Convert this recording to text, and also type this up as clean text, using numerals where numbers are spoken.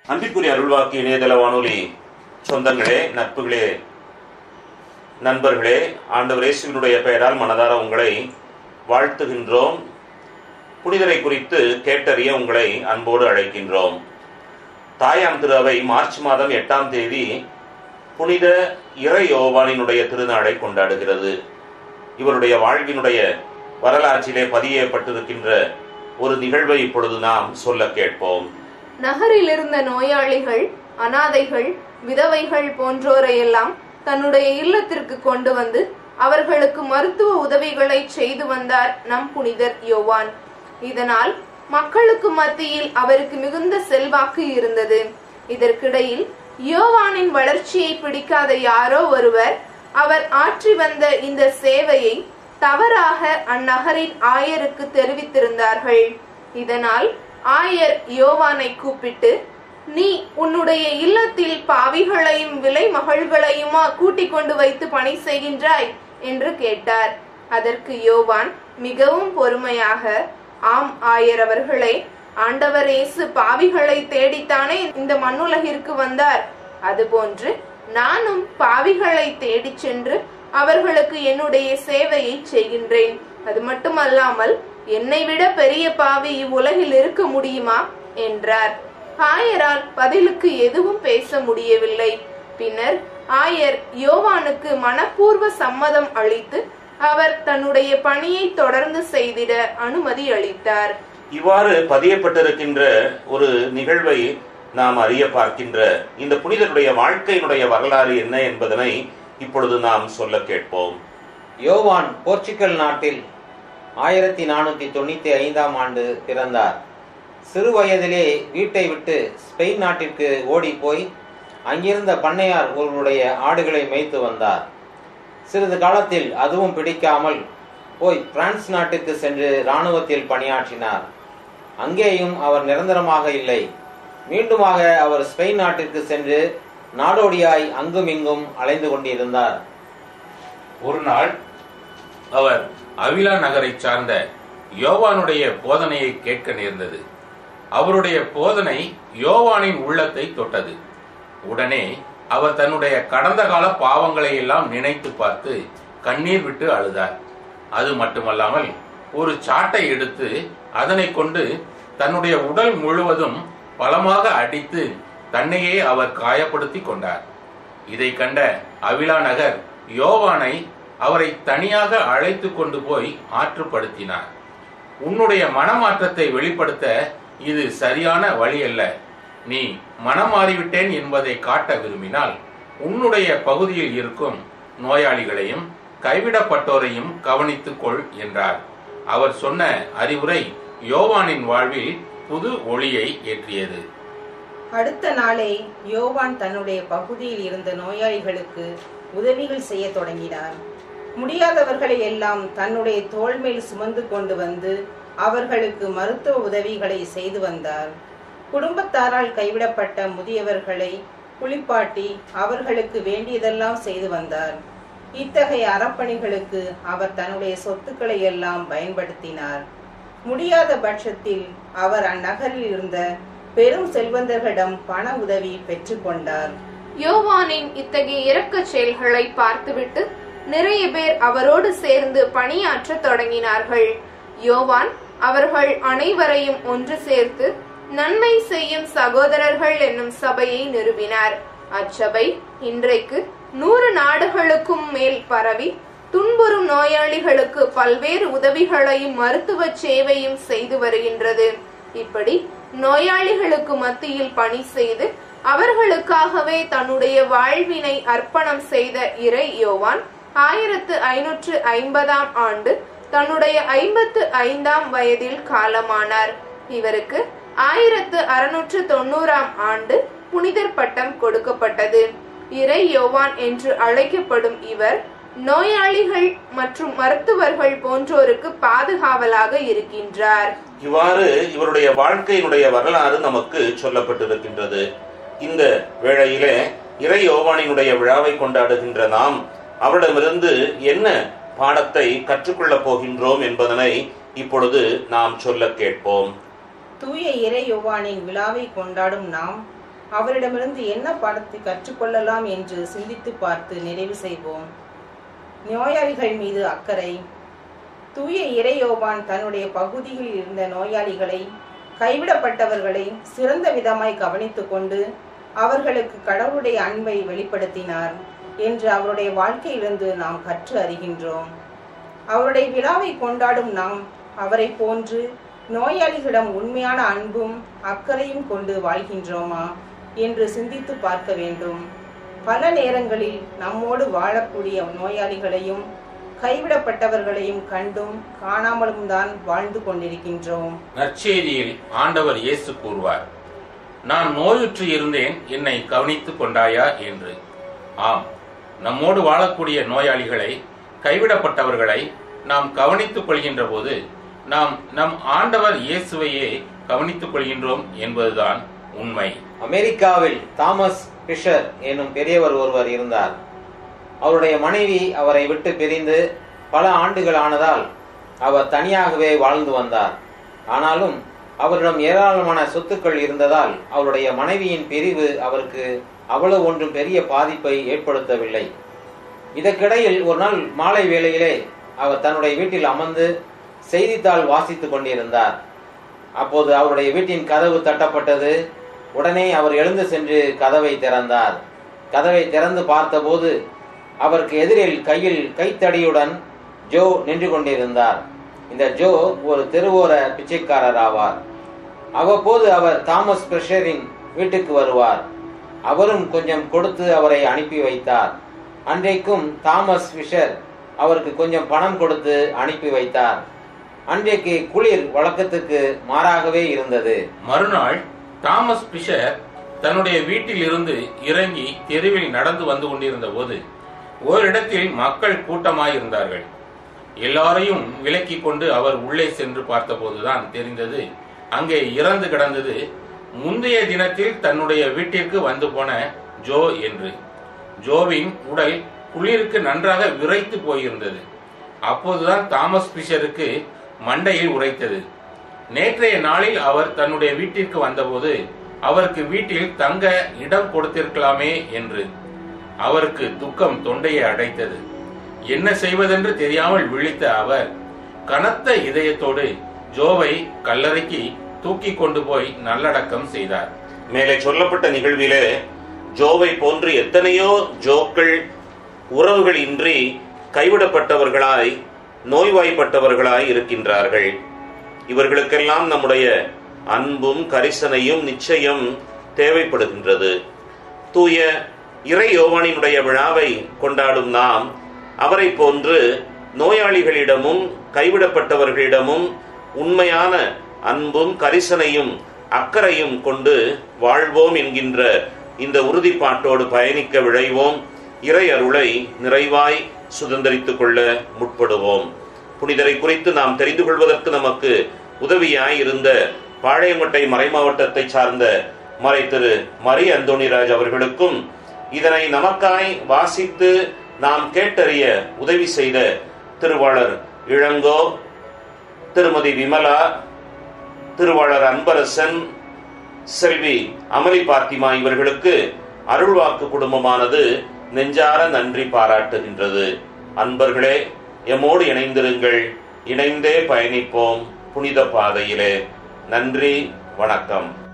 அன்பிற்குரிய அருள்வாக்கு இணையதள வானொலி சொந்தங்களே, நட்புகளே, நண்பர்களே, ஆண்டவர் இயேசுவினுடைய பெயரால் மனதார உங்களை வாழ்த்துகின்றோம். புனிதரை குறித்து கேட்டறிய உங்களை அன்போடு அழைக்கின்றோம். தாயாம் திரு அவை மார்ச் மாதம் 8ஆம் தேதி புனித இறை யோவானினுடைய திருநாளை கொண்டாடுகிறது. இவருடைய வாழ்வினுடைய வரலாற்றிலே பதியப்பட்டிருக்கின்ற ஒரு நிகழ்வை இப்பொழுது நாம் சொல்ல கேட்போம். நகரில் இருந்த நோயாளிகள், அனாதைகள், விதவைகள் போன்றோரையெல்லாம் தன்னுடைய இல்லத்திற்கு கொண்டு வந்து அவர்களுக்கு மருத்துவ உதவிகளை செய்து வந்தார் நம் புனிதர் யோவான். இதனால் மக்களுக்கு மத்தியில் அவருக்கு மிகுந்த செல்வாக்கு இருந்தது. இதற்கிடையில் யோவானின் வளர்ச்சியை பிடிக்காத யாரோ ஒருவர் அவர் ஆற்றி வந்த இந்த சேவையை தவறாக அந்நகரின் ஆயருக்கு தெரிவித்திருந்தார்கள். இதனால் ஆயர் யோவானை கூப்பிட்டு, நீ உன்னுடைய இல்லத்தில் பாவிகளையும் விலை மகள்களையுமா கூட்டிக் கொண்டு வைத்து பணி செய்கின்றாய் என்று கேட்டார். அதற்கு யோவான் மிகவும் பொறுமையாக, ஆம் ஆயர் அவர்களே, ஆண்டவர் இயேசு பாவிகளை தேடித்தானே இந்த மண்ணுலகிற்கு வந்தார். அதுபோன்று நானும் பாவிகளை தேடி சென்று அவர்களுக்கு என்னுடைய சேவையை செய்கின்றேன். அது மட்டுமல்லாமல் என்னை விட பெரிய பாவி இவ்வுலகில் இருக்க முடியுமா என்றார். ஆயரால் பதிலுக்கு எதுவும் பேச முடியவில்லை. பின்னர் ஆயர் யோவானுக்கு மனப்பூர்வ சம்மதம் அளித்து அவர் தன்னுடைய பணியை தொடர்ந்து செய்திட அனுமதி அளித்தார். இவ்வாறு பதியப்பட்டிருக்கின்ற ஒரு நிகழ்வை நாம் அறிய பார்க்கின்ற இந்த புனிதருடைய வாழ்க்கையினுடைய வரலாறு என்ன என்பதனை இப்பொழுது நாம் சொல்ல கேட்போம். யோவான் போர்ச்சுகல் நாட்டில் 1495ஆம் ஆண்டு பிறந்தார். சிறு வயதிலே வீட்டை விட்டு ஸ்பெயின் நாட்டிற்கு ஓடி போய் அங்கிருந்த பண்ணையார் ஒருவருடைய ஆடுகளை மேய்த்து வந்தார். சிறிது காலத்தில் அதுவும் பிடிக்காமல் போய் பிரான்ஸ் நாட்டிற்கு சென்று இராணுவத்தில் பணியாற்றினார். அங்கேயும் அவர் நிரந்தரமாக இல்லை. மீண்டுமாக அவர் ஸ்பெயின் நாட்டிற்கு சென்று நாடோடியாய் அங்கும் இங்கும் அலைந்து கொண்டிருந்தார். ஒரு நாள் அவர் அவிலா நகரை சார்ந்த யோவானுடைய போதனையை கேட்க நேர்ந்தது. அவருடைய போதனை யோவானின் உள்ளத்தை தொட்டது. உடனே அவர் தன்னுடைய கடந்த கால பாவங்களை எல்லாம் நினைத்து பார்த்து கண்ணீர் விட்டு அழுதார். அது மட்டுமல்லாமல் ஒரு சாட்டை எடுத்து அதனை கொண்டு தன்னுடைய உடல் முழுவதும் பலமாக அடித்து தன்னையே அவர் காயப்படுத்தி கொண்டார். இதை கண்ட அவிலா நகர் யோவானை அவரை தனியாக அழைத்து கொண்டு போய் ஆற்றுப்படுத்தினார். உன்னுடைய மனமாற்றத்தை வெளிப்படுத்த இது சரியான வழி அல்ல. நீ மனம் மாறிவிட்டேன் என்பதை காட்ட விரும்பினால் உன்னுடைய பகுதியில் இருக்கும் நோயாளிகளையும் கைவிடப்பட்டோரையும் கவனித்துக் கொள் என்றார். அவர் சொன்ன அறிவுரை யோவானின் வாழ்வில் புது ஒளியை ஏற்றியது. அடுத்த நாளே யோவான் தன்னுடைய பகுதியில் இருந்த நோயாளிகளுக்கு உதவிகள் செய்ய தொடங்கினார். முடியாதவர்களை எல்லாம் தன்னுடைய தோள் மேல் சுமந்து கொண்டு வந்து அவர்களுக்கு மருத்துவ உதவிகளை செய்து வந்தார். குடும்பத்தாரால் கைவிடப்பட்ட முதியவர்களை குளிப்பாட்டி அவர்களுக்கு வேண்டியதெல்லாம் செய்து வந்தார். இத்தகைய அறப்பணிகளுக்கு அவர் தன்னுடைய சொத்துக்களை எல்லாம் பயன்படுத்தினார். முடியாத பட்சத்தில் அவர் அந்நகரில் இருந்த பெரும் செல்வந்தர்களிடம் பண உதவி பெற்றுக்கொண்டார். யோவானின் இத்தகைய இரக்க செயல்களை பார்த்துவிட்டு நிறைய பேர் அவரோடு சேர்ந்து பணியாற்ற தொடங்கினார்கள். யோவான் அவர்கள் அனைவரையும் ஒன்று சேர்த்து நன்மை செய்யும் சகோதரர்கள் என்னும் சபையை நிறுவினார். அச்சபை இன்றைக்கு 100 நாடுகளுக்கும் மேல் பரவி துன்புறும் நோயாளிகளுக்கு பல்வேறு உதவிகளையும் மருத்துவ சேவையும் செய்து வருகின்றது. இப்படி நோயாளிகளுக்கு மத்தியில் பணி செய்து அவர்களுக்காகவே தன்னுடைய வாழ்வினை அர்ப்பணம் செய்த இறை யோவான் 1550ஆம் ஆண்டு தன்னுடைய 55ஆம் வயதில் காலமானார். இவருக்கு 1690ஆம் ஆண்டு புனிதர் பட்டம் கொடுக்கப்பட்டது. இறை யோவான் என்று அழைக்கப்படும் இவர் நோயாளிகள் மற்றும் மருத்துவர்கள் போன்றோருக்கு பாதுகாவலாக இருக்கின்றார். இவ்வாறு இவருடைய வாழ்க்கையினுடைய வரலாறு நமக்கு சொல்லப்பட்டிருக்கின்றது. இந்த வேளையிலே இறை யோவானினுடைய விழாவை கொண்டாடுகின்ற நாம் அவரிடமிருந்து என்ன பாடத்தை கற்றுக்கொள்ளப் போகின்றோம் என்பதனை இப்பொழுது நாம் சொல்ல கேட்போம். தூய இறை யோவானின் விழாவை கொண்டாடும் நாம் அவரிடமிருந்து என்ன பாடத்தை கற்றுக்கொள்ளலாம் என்று சிந்தித்து பார்த்து நிறைவு செய்வோம். நோயாளிகள் மீது அக்கறை. தூய இறையோவான் தன்னுடைய பகுதியில் இருந்த நோயாளிகளை, கைவிடப்பட்டவர்களை சிறந்த விதமாய் கவனித்து கொண்டு அவர்களுக்கு கடவுளுடைய அன்பை வெளிப்படுத்தினார் என்று அவருடைய வாழ்க்கையிலிருந்து நாம் கற்று அறிகின்றோம். அவருடைய விழாவை கொண்டாடும் நாம் அவரை போன்று நோயாளிகளிடம் உண்மையான அன்பும் அக்கறையும் கொண்டு வாழ்கின்றோமா என்று சிந்தித்து பார்க்க வேண்டும். பல நேரங்களில் நம்மோடு வாழக்கூடிய நோயாளிகளையும் கைவிடப்பட்டவர்களையும் கண்டும் காணாமலும் தான் வாழ்ந்து கொண்டிருக்கின்றோம். நற்செய்தியில் ஆண்டவர் இயேசு கூறுவார், நான் நோயுற்று இருந்தேன், என்னை கவனித்துக் கொண்டாயா என்று. ஆம், நம்மோடு வாழக்கூடிய நோயாளிகளை, கைவிடப்பட்டவர்களை நாம் கவனித்துக் கொள்கின்ற போது நாம் நம் ஆண்டவர் இயேசுவையே கவனித்துக் கொள்கின்றோம் என்பதுதான் உண்மை. அமெரிக்காவில் தாமஸ் பிஷர் என்னும் பெரியவர் ஒருவர் இருந்தார். அவருடைய மனைவி அவரை விட்டு பிரிந்து பல ஆண்டுகள் ஆனதால் அவர் தனியாகவே வாழ்ந்து வந்தார். ஆனாலும் அவரிடம் ஏராளமான சொத்துக்கள் இருந்ததால் அவருடைய மனைவியின் பிரிவு அவருக்கு அவ்வளவு ஒன்றும் பெரிய பாதிப்பை ஏற்படுத்தவில்லை. இதற்கிடையில் ஒரு நாள் மாலை வேளையிலே அவர் தன்னுடைய வீட்டில் அமர்ந்து செய்தித்தாள் வாசித்துக் கொண்டிருந்தார். அப்போது அவருடைய வீட்டின் கதவு தட்டப்பட்டது. உடனே அவர் எழுந்து சென்று கதவை திறந்தார். கதவை திறந்து பார்த்தபோது அவருக்கு எதிரில் கையில் கைத்தடியுடன் ஜோ நின்று கொண்டிருந்தார். இந்த ஜோ ஒரு தெருவோர பிச்சைக்காரர் ஆவார். அவ்வப்போது அவர் தாமஸ் பிஷரின் வீட்டுக்கு வருவார். அவரும் கொஞ்சம் கொடுத்து அவரை அனுப்பி வைத்தார். அன்றைக்கும் தாமஸ் பிஷர் அவருக்கு கொஞ்சம் பணம் கொடுத்து அனுப்பி வைத்தார். அன்றைக்கு குளிர் வழக்கத்துக்கு மாறாகவே இருந்தது. மறுநாள் தாமஸ் பிஷர் தன்னுடைய வீட்டில் இருந்து இறங்கி தெருவில் நடந்து வந்து கொண்டிருந்த போது ஓரிடத்தில் மக்கள் கூட்டமாயிருந்தார்கள். எல்லாரையும் விலக்கி கொண்டு அவர் உள்ளே சென்று பார்த்தபோதுதான் தெரிந்தது, அங்கே இறந்து கிடந்தது முந்தைய தினத்தில் தன்னுடைய வீட்டிற்கு வந்து போன ஜோ என்று. ஜோவின் உடல் குளிருக்கு நன்றாக விரைத்து போயிருந்தது. அப்போதுதான் தாமஸ் பிஷருக்கு மண்டையில் உரைத்தது. நேற்றைய நாளில் அவர் தன்னுடைய வீட்டிற்கு வந்தபோது அவருக்கு வீட்டில் தங்க இடம் கொடுத்திருக்கலாமே என்று. அவருக்கு துக்கம் தொண்டையை அடைத்தது. என்ன செய்வதென்று தெரியாமல் விழித்த அவர் கனத்த இதயத்தோடு ஜோவை கல்லறைக்கு தூக்கி கொண்டு போய் நல்லடக்கம் செய்தார். மேலே சொல்லப்பட்ட நிகழ்விலே ஜோவை போன்று எத்தனையோ ஜோக்கள் உறவுகள் இன்றி கைவிடப்பட்டவர்களாய், நோய்வாய்ப்பட்டவர்களாய் இருக்கின்றார்கள். இவர்களுக்கெல்லாம் நம்முடைய அன்பும் கரிசனையும் நிச்சயம் தேவைப்படுகின்றது. தூய இறை யோவானினுடைய விழாவை கொண்டாடும் நாம் அவரை போன்று நோயாளிகளிடமும் கைவிடப்பட்டவர்களிடமும் உண்மையான அன்பும் கரிசனையும் அக்கறையும் கொண்டு வாழ்வோம் என்கின்ற இந்த உறுதிப்பாட்டோடு பயணிக்க விழைவோம். இறை அருளை நிறைவாய் சுதந்திரித்துக் கொள்ள முற்படுவோம். புனிதரை குறித்து நாம் தெரிந்து கொள்வதற்கு நமக்கு உதவியாய் இருந்த பாளையங்கோட்டை மறைமாவட்டத்தை சார்ந்த மறை திரு மரி அந்தோணிராஜ் அவர்களுக்கும், இதனை நமக்காய் வாசித்து நாம் கேட்டறிய உதவி செய்த திருவாளர் இளங்கோ, திருமதி விமலா, திருவாளர் அன்பரசன், செல்வி அமளி பார்த்திமா இவர்களுக்கு அருள்வாக்கு குடும்பமானது நெஞ்சார நன்றி பாராட்டுகின்றது. அன்பர்களே, எம்மோடு இணைந்திருங்கள். இணைந்தே பயணிப்போம் புனித பாதையிலே. நன்றி, வணக்கம்.